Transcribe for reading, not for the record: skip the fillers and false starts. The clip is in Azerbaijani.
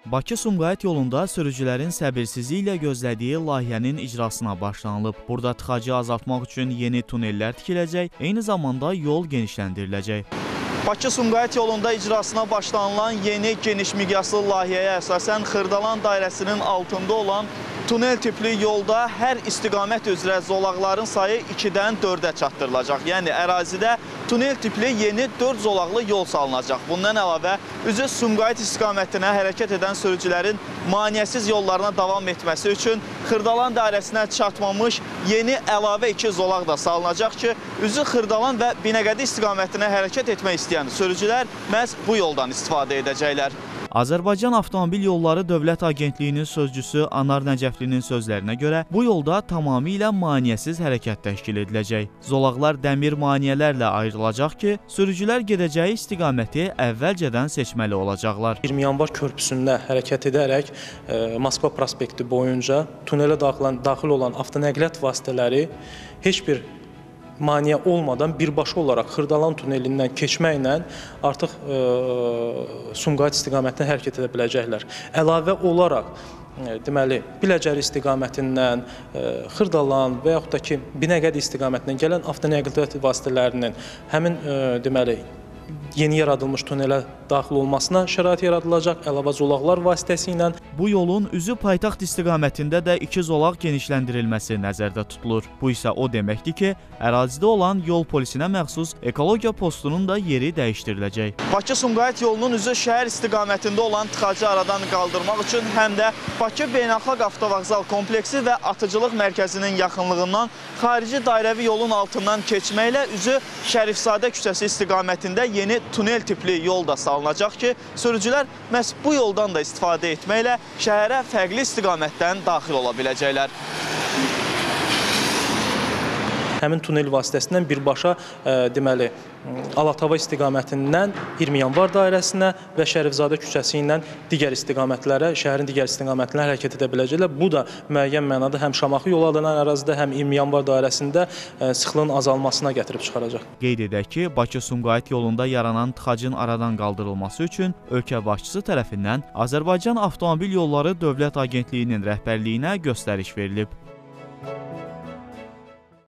Bakı-Sumqayıt yolunda sürücülərin səbirsizliyi ilə gözlədiyi layihənin icrasına başlanılıb. Burada tıxacı azaltmaq üçün yeni tunellər tikiləcək, eyni zamanda yol genişləndiriləcək. Bakı-Sumqayıt yolunda icrasına başlanılan yeni geniş miqyaslı layihəyə əsasən Xırdalan dairəsinin altında olan tunel tipli yolda hər istiqamət üzrə zolaqların sayı 2-dən 4-ə çatdırılacaq. Yəni ərazidə tunel tipli yeni 4 zolaqlı yol salınacaq. Bundan əlavə üzü Sumqayıt istiqamətinə hərəkət edən sürücülərin maneəsiz yollarına davam etməsi üçün Xırdalan dairəsinə çatmamış yeni əlavə 2 zolaq da salınacaq ki, üzü Xırdalan və Binəqədi istiqamətinə hərəkət etmək istəyən sürücülər məhz bu yoldan istifadə edəcəklər. Azərbaycan Avtomobil Yolları Dövlət Agentliyinin sözcüsü Anar Nəcəflinin sözlərinə görə bu yolda tamamilə maneəsiz hərəkət təşkil ediləcək. Zolaqlar dəmir maneələrlə ayrılacaq ki, sürücülər gedəcəyi istiqaməti əvvəlcədən seçməli olacaqlar. 20 yanvar körpüsündə hərəkət edərək Moskva prospekti boyunca tunelə daxil olan avtonəqliyyat vasitələri heç bir maneə olmadan birbaşa olaraq Xırdalan tunelindən keçməklə artıq Sumqayıt istiqamətinə hərəkət edə biləcəklər. Əlavə olaraq deməli Biləcəri istiqamətindən Xırdalan və yaxud da ki Binəqədi istiqamətindən gələn avtonəqliyyat vasitələrinin həmin deməli yeni yaradılmış tunelə daxil olmasına şərait yaradılacaq əlavə zolaqlar vasitəsilə. Bu yolun üzü paytaxt istiqamətində də 2 zolaq genişləndirilməsi nəzərdə tutulur. Bu isə o deməkdir ki, ərazidə olan yol polisinə məxsus ekologiya postunun da yeri dəyişdiriləcək. Bakı-Sumqayıt yolunun üzü şəhər istiqamətində olan tıxacı aradan qaldırmaq üçün həm də Bakı Beynəlxalq Avtovağzal kompleksi və atıcılıq mərkəzinin yaxınlığından xarici dairəvi yolun altından keçməklə üzü Şərifzadə küçəsi istiqamətində yeni tunel tipli yol da salınacaq ki, sürücülər məhz bu yoldan da istifadə etməklə şəhərə fərqli istiqamətdən daxil ola biləcəklər. Həmin tunel vasitəsindən birbaşa deməli Alatava istiqamətindən 20 yanvar dairəsinə və Şərifzadə küçəsi ilə digər istiqamətlərə, şəhərin digər istiqamətlərə hərəkət edə biləcəklər. Bu da müəyyən mənada həm Şamaxı yolu adlanan ərazidə, həm 20 yanvar dairəsində sıxlığın azalmasına gətirib çıxaracaq. Qeyd edək ki, Bakı-Sumqayıt yolunda yaranan tıxacın aradan qaldırılması üçün ölkə başçısı tərəfindən Azərbaycan Avtomobil Yolları Dövlət Agentliyinin rəhbərliyinə göstəriş verilib.